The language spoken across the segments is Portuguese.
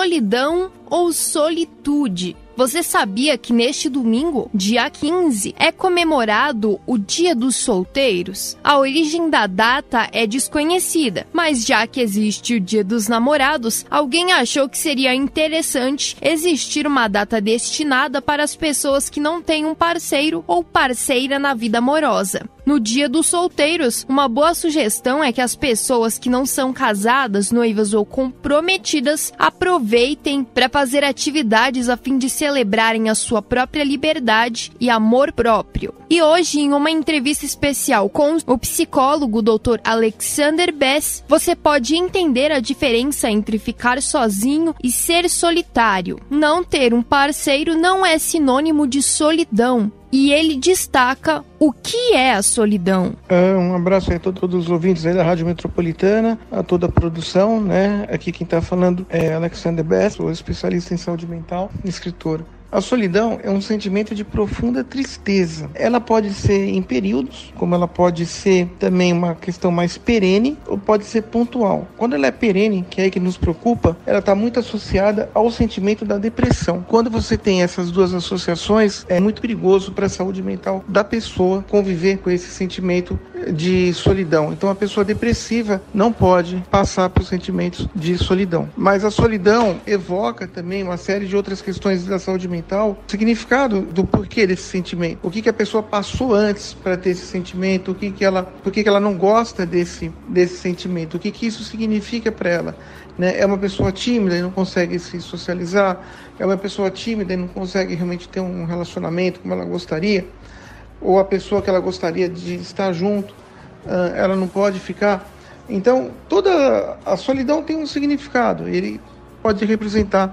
solidão ou solitude? Você sabia que neste domingo, dia 15, é comemorado o Dia dos Solteiros? A origem da data é desconhecida, mas já que existe o Dia dos Namorados, alguém achou que seria interessante existir uma data destinada para as pessoas que não têm um parceiro ou parceira na vida amorosa. No Dia dos Solteiros, uma boa sugestão é que as pessoas que não são casadas, noivas ou comprometidas aproveitem para fazer atividades a fim de celebrarem a sua própria liberdade e amor próprio. E hoje, em uma entrevista especial com o psicólogo Dr. Alexander Bess, você pode entender a diferença entre ficar sozinho e ser solitário. Não ter um parceiro não é sinônimo de solidão. E ele destaca o que é a solidão. Um abraço a todos os ouvintes aí da Rádio Metropolitana, a toda a produção, né? Aqui quem está falando é Alexander Bess, especialista em saúde mental, escritor. A solidão é um sentimento de profunda tristeza. Ela pode ser em períodos, como ela pode ser também uma questão mais perene, ou pode ser pontual. Quando ela é perene, que é aí que nos preocupa, ela está muito associada ao sentimento da depressão. Quando você tem essas duas associações, é muito perigoso para a saúde mental da pessoa conviver com esse sentimento de solidão. Então a pessoa depressiva não pode passar por sentimentos de solidão. Mas a solidão evoca também uma série de outras questões da saúde mental, o significado do porquê desse sentimento, o que a pessoa passou antes para ter esse sentimento, por que ela não gosta desse sentimento, o que isso significa para ela, né? É uma pessoa tímida e não consegue se socializar, é uma pessoa tímida e não consegue realmente ter um relacionamento como ela gostaria, ou a pessoa que ela gostaria de estar junto, ela não pode ficar. Então, toda a solidão tem um significado, ele pode representar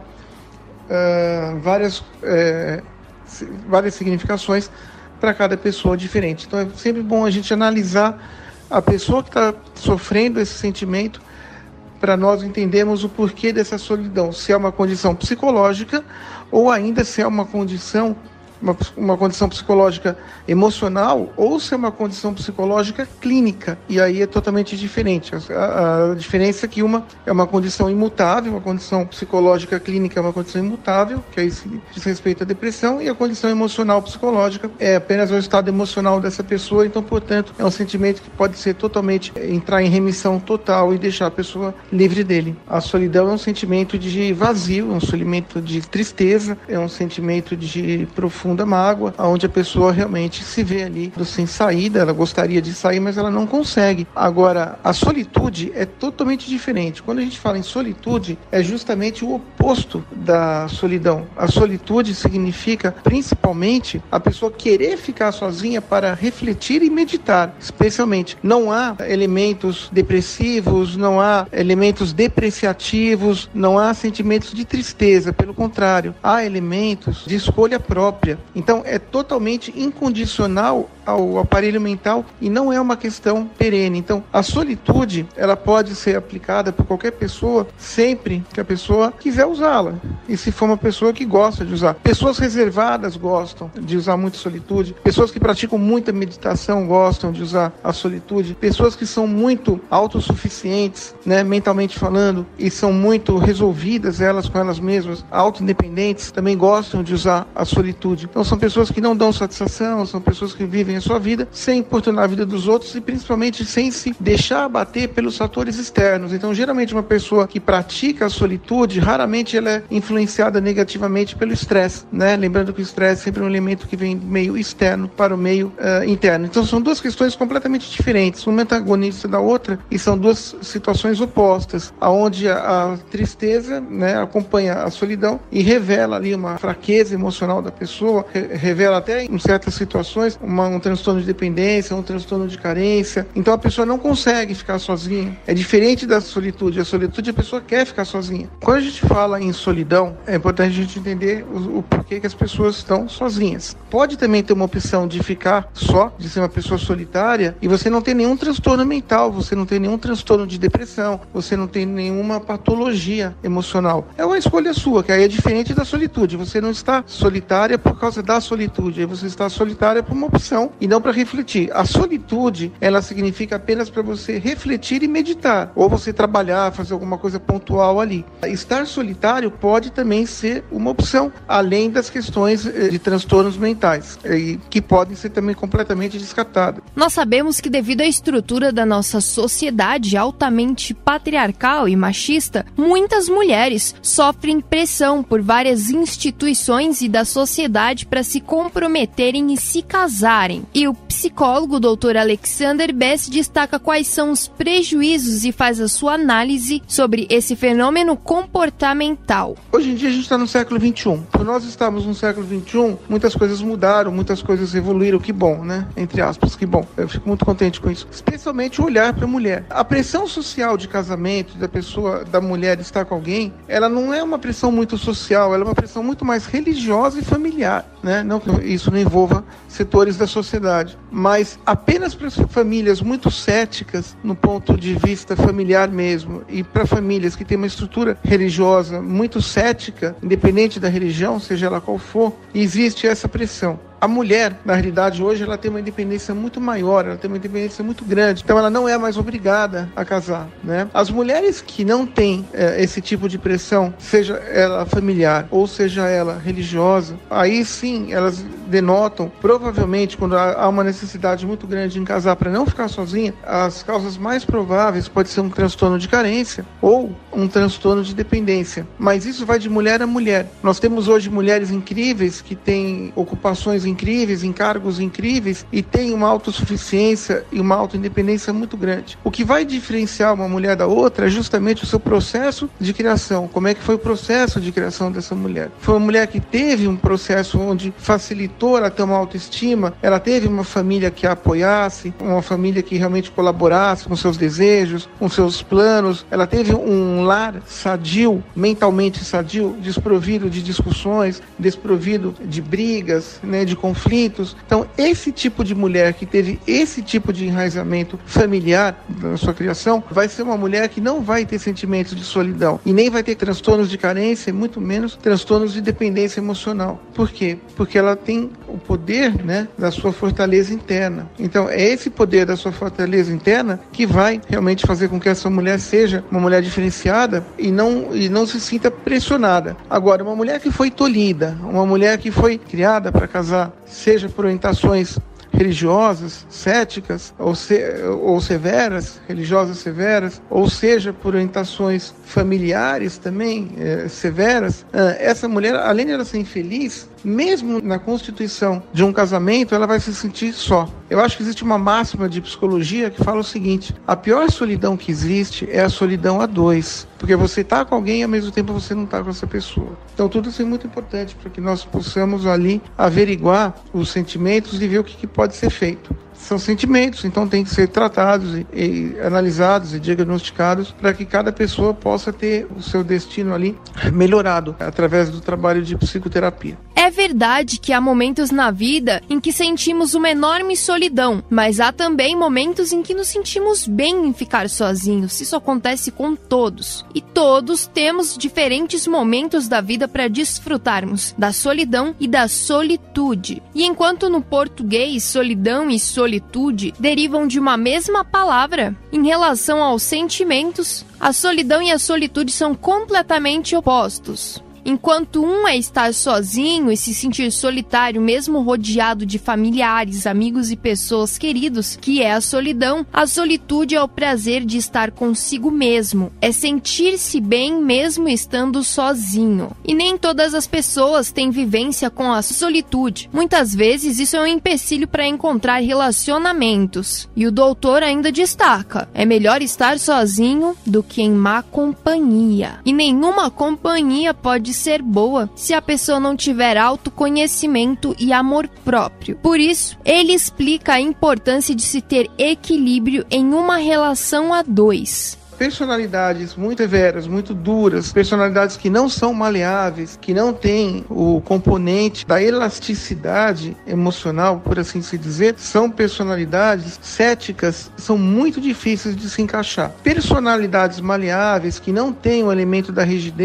várias significações para cada pessoa diferente. Então é sempre bom a gente analisar a pessoa que está sofrendo esse sentimento para nós entendermos o porquê dessa solidão, se é uma condição psicológica ou ainda se é uma condição psicológica emocional ou se é uma condição psicológica clínica, e aí é totalmente diferente. A diferença é que uma é uma condição imutável, uma condição psicológica clínica é uma condição imutável, que aí se diz respeito à depressão, e a condição emocional psicológica é apenas o estado emocional dessa pessoa, então, portanto, é um sentimento que pode ser totalmente, entrar em remissão total e deixar a pessoa livre dele. A solidão é um sentimento de vazio, é um sentimento de tristeza, é um sentimento de profunda mágoa, onde a pessoa realmente se vê ali sem saída, ela gostaria de sair, mas ela não consegue. Agora, a solitude é totalmente diferente. Quando a gente fala em solitude, é justamente o oposto da solidão. A solitude significa, principalmente, a pessoa querer ficar sozinha para refletir e meditar, especialmente. Não há elementos depressivos, não há elementos depreciativos, não há sentimentos de tristeza, pelo contrário, há elementos de escolha própria. Então é totalmente incondicional ao aparelho mental e não é uma questão perene. Então a solitude, ela pode ser aplicada por qualquer pessoa sempre que a pessoa quiser usá-la, e se for uma pessoa que gosta de usar. Pessoas reservadas gostam de usar muito solitude, pessoas que praticam muita meditação gostam de usar a solitude, pessoas que são muito autossuficientes, né, mentalmente falando, e são muito resolvidas elas com elas mesmas, autoindependentes, também gostam de usar a solitude. Então são pessoas que não dão satisfação, são pessoas que vivem a sua vida sem importunar a vida dos outros e principalmente sem se deixar abater pelos fatores externos. Então geralmente uma pessoa que pratica a solitude, raramente ela é influenciada negativamente pelo estresse, né? Lembrando que o estresse é sempre um elemento que vem do meio externo para o meio interno. Então são duas questões completamente diferentes, uma antagonista da outra, e são duas situações opostas, aonde a tristeza, né, acompanha a solidão e revela ali uma fraqueza emocional da pessoa, revela até em certas situações um transtorno de dependência, um transtorno de carência. Então a pessoa não consegue ficar sozinha. É diferente da solitude. A solitude, a pessoa quer ficar sozinha. Quando a gente fala em solidão, é importante a gente entender o porquê que as pessoas estão sozinhas. Pode também ter uma opção de ficar só, de ser uma pessoa solitária, e você não tem nenhum transtorno mental, você não tem nenhum transtorno de depressão, você não tem nenhuma patologia emocional. É uma escolha sua, que aí é diferente da solitude. Você não está solitária por causa da solitude. Aí você está solitária por uma opção e não para refletir. A solitude, ela significa apenas para você refletir e meditar, ou você trabalhar, fazer alguma coisa pontual ali. Estar solitário pode também ser uma opção, além das questões de transtornos mentais, que podem ser também completamente descartadas. Nós sabemos que devido à estrutura da nossa sociedade altamente patriarcal e machista, muitas mulheres sofrem pressão por várias instituições e da sociedade para se comprometerem e se casarem. E o psicólogo Dr. Alexander Bess destaca quais são os prejuízos e faz a sua análise sobre esse fenômeno comportamental. Hoje em dia a gente está no século XXI. Por nós estamos no século XXI, muitas coisas mudaram, muitas coisas evoluíram, que bom, né? Entre aspas, que bom. Eu fico muito contente com isso. Especialmente o olhar para a mulher. A pressão social de casamento da mulher estar com alguém, ela não é uma pressão muito social, ela é uma pressão muito mais religiosa e familiar, né? Não que isso não envolva setores da sociedade, mas apenas para famílias muito céticas no ponto de vista familiar mesmo, e para famílias que têm uma estrutura religiosa muito cética, independente da religião, seja ela qual for, existe essa pressão. A mulher, na realidade, hoje, ela tem uma independência muito maior, ela tem uma independência muito grande, então ela não é mais obrigada a casar, né? As mulheres que não têm esse tipo de pressão, seja ela familiar ou seja ela religiosa, aí sim elas denotam, provavelmente, quando há uma necessidade muito grande em casar para não ficar sozinha, as causas mais prováveis pode ser um transtorno de carência ou um transtorno de dependência, mas isso vai de mulher a mulher. Nós temos hoje mulheres incríveis que têm ocupações incríveis, encargos incríveis e tem uma autossuficiência e uma autoindependência muito grande. O que vai diferenciar uma mulher da outra é justamente o seu processo de criação. Como é que foi o processo de criação dessa mulher? Foi uma mulher que teve um processo onde facilitou ela ter uma autoestima, ela teve uma família que a apoiasse, uma família que realmente colaborasse com seus desejos, com seus planos, ela teve um lar sadio, mentalmente sadio, desprovido de discussões, desprovido de brigas, né, de conflitos. Então, esse tipo de mulher que teve esse tipo de enraizamento familiar na sua criação, vai ser uma mulher que não vai ter sentimentos de solidão e nem vai ter transtornos de carência, muito menos transtornos de dependência emocional. Por quê? Porque ela tem o poder, né, da sua fortaleza interna. Então, é esse poder da sua fortaleza interna que vai realmente fazer com que essa mulher seja uma mulher diferenciada e não se sinta pressionada. Agora, uma mulher que foi tolhida, uma mulher que foi criada para casar, seja por orientações religiosas, céticas ou severas, religiosas severas, ou seja por orientações familiares também severas, essa mulher, além de ela ser infeliz, mesmo na constituição de um casamento, ela vai se sentir só. Eu acho que existe uma máxima de psicologia que fala o seguinte: a pior solidão que existe é a solidão a dois, porque você está com alguém e ao mesmo tempo você não está com essa pessoa. Então tudo isso é muito importante para que nós possamos ali averiguar os sentimentos e ver o que pode ser feito. São sentimentos, então tem que ser tratados e analisados e diagnosticados para que cada pessoa possa ter o seu destino ali melhorado através do trabalho de psicoterapia. É verdade que há momentos na vida em que sentimos uma enorme solidão, mas há também momentos em que nos sentimos bem em ficar sozinhos. Isso acontece com todos. E todos temos diferentes momentos da vida para desfrutarmos da solidão e da solitude. E enquanto no português solidão e solitude derivam de uma mesma palavra, em relação aos sentimentos, a solidão e a solitude são completamente opostos. Enquanto um é estar sozinho e se sentir solitário, mesmo rodeado de familiares, amigos e pessoas queridos, que é a solitude é o prazer de estar consigo mesmo, é sentir-se bem mesmo estando sozinho. E nem todas as pessoas têm vivência com a solitude. Muitas vezes isso é um empecilho para encontrar relacionamentos. E o doutor ainda destaca: é melhor estar sozinho do que em má companhia. E nenhuma companhia pode ser boa se a pessoa não tiver autoconhecimento e amor próprio. Por isso, ele explica a importância de se ter equilíbrio em uma relação a dois. Personalidades muito severas, muito duras, personalidades que não são maleáveis, que não têm o componente da elasticidade emocional, por assim se dizer, são personalidades céticas, são muito difíceis de se encaixar. Personalidades maleáveis, que não têm o elemento da rigidez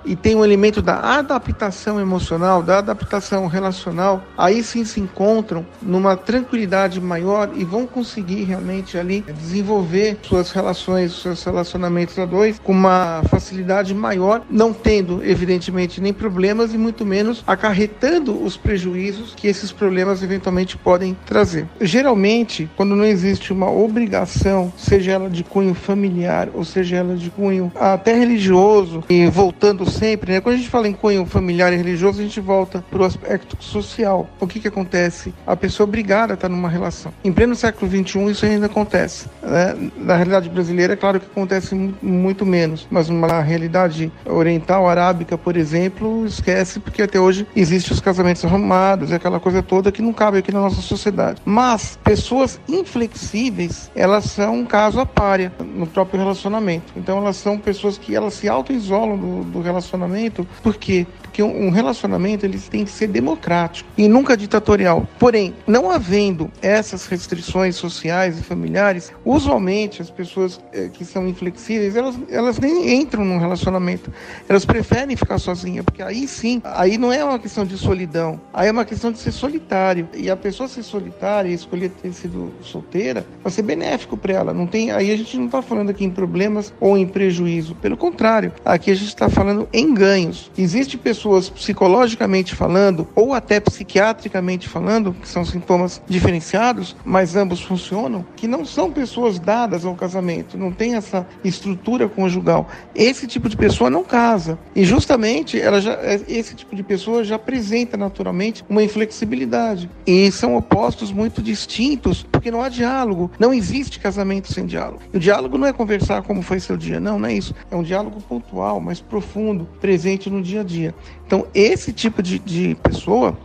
e tem um elemento da adaptação emocional, da adaptação relacional, aí sim se encontram numa tranquilidade maior e vão conseguir realmente ali desenvolver suas relações, seus relacionamentos a dois com uma facilidade maior, não tendo evidentemente nem problemas e muito menos acarretando os prejuízos que esses problemas eventualmente podem trazer. Geralmente, quando não existe uma obrigação, seja ela de cunho familiar ou seja ela de cunho até religioso, e voltando sempre, né? Quando a gente fala em cunho familiar e religioso, a gente volta para o aspecto social. O que acontece? A pessoa é obrigada a estar numa relação. Em pleno século XXI, isso ainda acontece, né? Na realidade brasileira, é claro que acontece muito menos, mas numa realidade oriental, arábica, por exemplo, esquece, porque até hoje existem os casamentos arrumados, aquela coisa toda que não cabe aqui na nossa sociedade. Mas pessoas inflexíveis, elas são um caso à pária no próprio relacionamento. Então elas são pessoas que elas se auto-isolam do relacionamento. Por quê? Porque um relacionamento ele tem que ser democrático e nunca ditatorial. Porém, não havendo essas restrições sociais e familiares, usualmente as pessoas que são inflexíveis, elas nem entram num relacionamento. Elas preferem ficar sozinhas, porque aí sim, aí não é uma questão de solidão, aí é uma questão de ser solitário. E a pessoa ser solitária e escolher ter sido solteira vai ser benéfico para ela. Não tem, aí a gente não está falando aqui em problemas ou em prejuízo. Pelo contrário, aqui a gente está falando em ganhos. Existem pessoas psicologicamente falando ou até psiquiatricamente falando, que são sintomas diferenciados, mas ambos funcionam, que não são pessoas dadas ao casamento, não tem essa estrutura conjugal. Esse tipo de pessoa não casa. E justamente esse tipo de pessoa já apresenta naturalmente uma inflexibilidade. E são opostos muito distintos, porque não há diálogo. Não existe casamento sem diálogo. E o diálogo não é conversar como foi seu dia, não é isso. É um diálogo pontual, mais profundo, presente no dia a dia. Então, esse tipo de pessoa,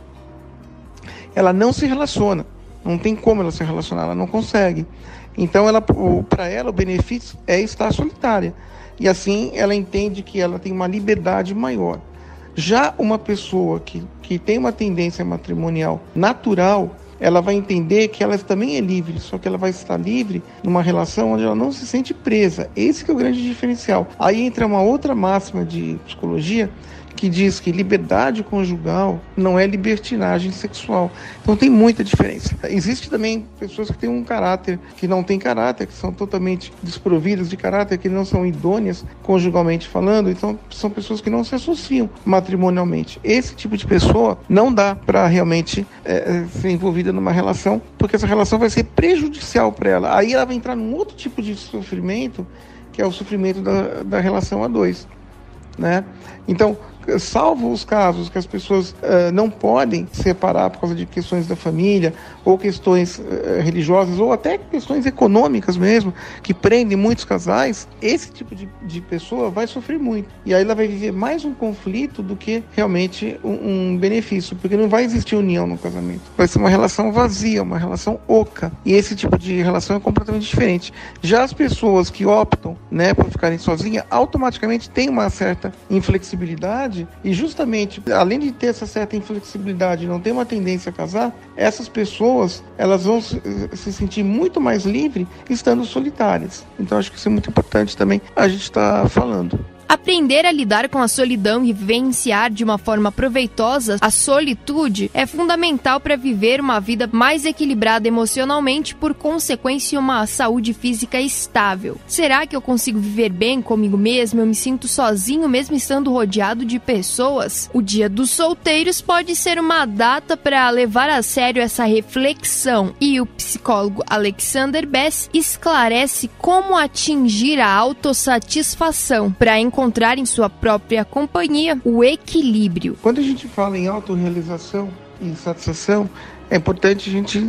ela não se relaciona. Não tem como ela se relacionar, ela não consegue. Então, para ela, o benefício é estar solitária. E assim, ela entende que ela tem uma liberdade maior. Já uma pessoa que tem uma tendência matrimonial natural, ela vai entender que ela também é livre, só que ela vai estar livre numa relação onde ela não se sente presa. Esse que é o grande diferencial. Aí entra uma outra máxima de psicologia, que diz que liberdade conjugal não é libertinagem sexual. Então tem muita diferença. Existe também pessoas que têm um caráter, que não têm caráter, que são totalmente desprovidas de caráter, que não são idôneas conjugalmente falando, então são pessoas que não se associam matrimonialmente. Esse tipo de pessoa não dá para realmente ser envolvida numa relação, porque essa relação vai ser prejudicial para ela. Aí ela vai entrar num outro tipo de sofrimento, que é o sofrimento da relação a dois, né? Então, salvo os casos que as pessoas não podem separar por causa de questões da família, ou questões religiosas, ou até questões econômicas mesmo, que prendem muitos casais, esse tipo de pessoa vai sofrer muito. E aí ela vai viver mais um conflito do que realmente um benefício, porque não vai existir união no casamento. Vai ser uma relação vazia, uma relação oca. E esse tipo de relação é completamente diferente. Já as pessoas que optam, né, por ficarem sozinhas, automaticamente têm uma certa inflexibilidade. E justamente, além de ter essa certa inflexibilidade e não ter uma tendência a casar, essas pessoas elas vão se sentir muito mais livres estando solitárias. Então acho que isso é muito importante também a gente estar falando. Aprender a lidar com a solidão e vivenciar de uma forma proveitosa a solitude é fundamental para viver uma vida mais equilibrada emocionalmente, por consequência, uma saúde física estável. Será que eu consigo viver bem comigo mesmo? Eu me sinto sozinho mesmo estando rodeado de pessoas? O Dia dos Solteiros pode ser uma data para levar a sério essa reflexão, e o psicólogo Alexander Bess esclarece como atingir a autossatisfação para encontrar em sua própria companhia o equilíbrio. Quando a gente fala em autorrealização e satisfação, é importante a gente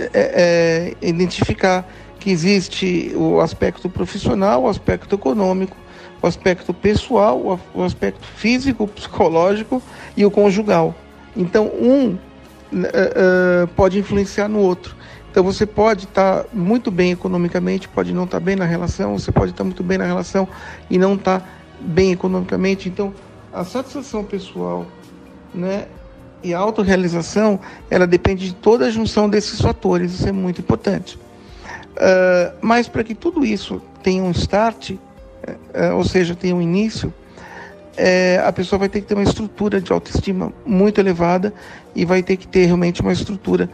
identificar que existe o aspecto profissional, o aspecto econômico, o aspecto pessoal, o aspecto físico, psicológico e o conjugal. Então, pode influenciar no outro. Então você pode estar muito bem economicamente, pode não estar bem na relação, você pode estar muito bem na relação e não estar bem economicamente. Então a satisfação pessoal, né, e a autorrealização, ela depende de toda a junção desses fatores. Isso é muito importante. Mas para que tudo isso tenha um start, ou seja, tenha um início, a pessoa vai ter que ter uma estrutura de autoestima muito elevada e vai ter que ter realmente uma estrutura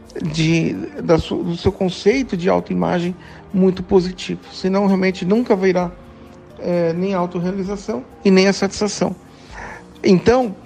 do seu conceito de autoimagem muito positivo. Senão, realmente, nunca virá nem a autorrealização e nem a satisfação. Então,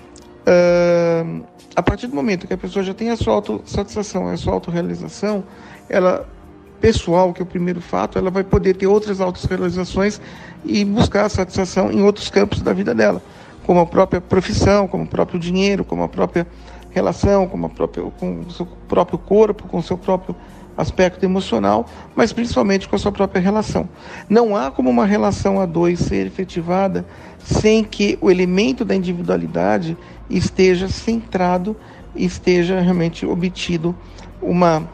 a partir do momento que a pessoa já tem a sua autossatisfação, a sua autorrealização, ela, pessoal, que é o primeiro fato, ela vai poder ter outras autorrealizações e buscar a satisfação em outros campos da vida dela, como a própria profissão, como o próprio dinheiro, como a própria relação, com o seu próprio corpo, com o seu próprio aspecto emocional, mas principalmente com a sua própria relação. Não há como uma relação a dois ser efetivada sem que o elemento da individualidade esteja centrado e esteja realmente obtido uma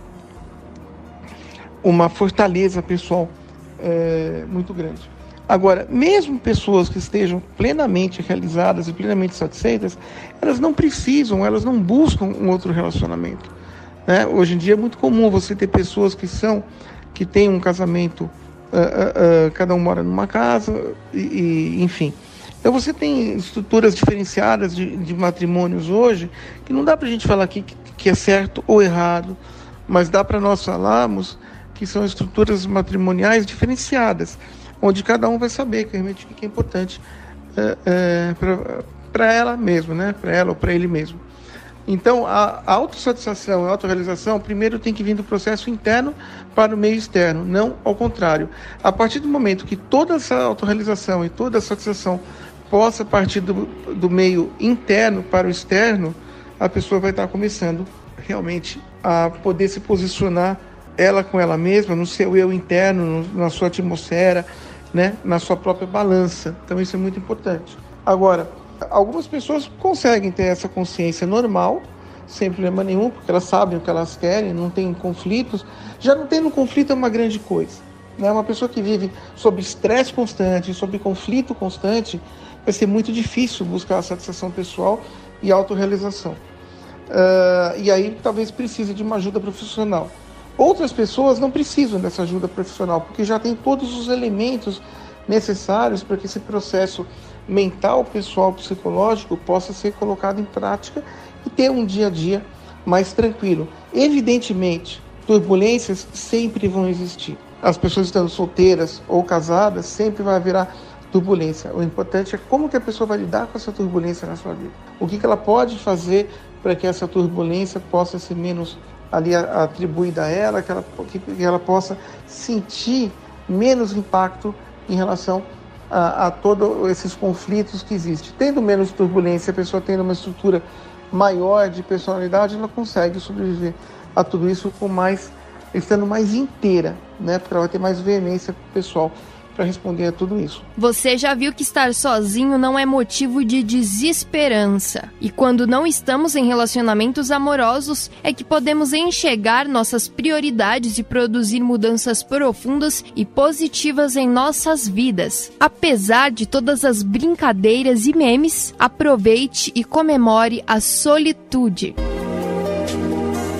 fortaleza pessoal muito grande. Agora, mesmo pessoas que estejam plenamente realizadas e plenamente satisfeitas, elas não precisam, elas não buscam um outro relacionamento, né? Hoje em dia é muito comum você ter pessoas que têm um casamento, cada um mora numa casa, enfim. Então você tem estruturas diferenciadas de matrimônios hoje, que não dá para a gente falar aqui que é certo ou errado, mas dá para nós falarmos que são estruturas matrimoniais diferenciadas, onde cada um vai saber que realmente o que é importante para ela mesmo, né? Para ela ou para ele mesmo. Então, a autossatisfação e a autorrealização, primeiro tem que vir do processo interno para o meio externo, não ao contrário. A partir do momento que toda essa autorrealização e toda a satisfação possa partir do meio interno para o externo, a pessoa vai estar começando realmente a poder se posicionar ela com ela mesma, no seu eu interno, na sua atmosfera, né, na sua própria balança. Então isso é muito importante. Agora, algumas pessoas conseguem ter essa consciência normal, sem problema nenhum, porque elas sabem o que elas querem, não tem conflitos. Já não tendo conflito é uma grande coisa, né? Uma pessoa que vive sob estresse constante, sob conflito constante, vai ser muito difícil buscar a satisfação pessoal e a autorrealização. E aí talvez precise de uma ajuda profissional. Outras pessoas não precisam dessa ajuda profissional, porque já tem todos os elementos necessários para que esse processo mental, pessoal, psicológico possa ser colocado em prática e ter um dia a dia mais tranquilo. Evidentemente, turbulências sempre vão existir. As pessoas estando solteiras ou casadas, sempre vai haver turbulência. O importante é como que a pessoa vai lidar com essa turbulência na sua vida. O que ela pode fazer para que essa turbulência possa ser menos ali atribuída a ela, que ela possa sentir menos impacto em relação a todos esses conflitos que existem. Tendo menos turbulência, a pessoa tendo uma estrutura maior de personalidade, ela consegue sobreviver a tudo isso estando mais inteira, né? Porque ela vai ter mais veemência pessoal para responder a tudo isso. Você já viu que estar sozinho não é motivo de desesperança. E quando não estamos em relacionamentos amorosos, é que podemos enxergar nossas prioridades e produzir mudanças profundas e positivas em nossas vidas. Apesar de todas as brincadeiras e memes, aproveite e comemore a solitude.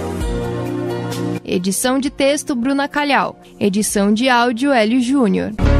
Edição de texto, Bruna Calhau. Edição de áudio, Hélio Júnior.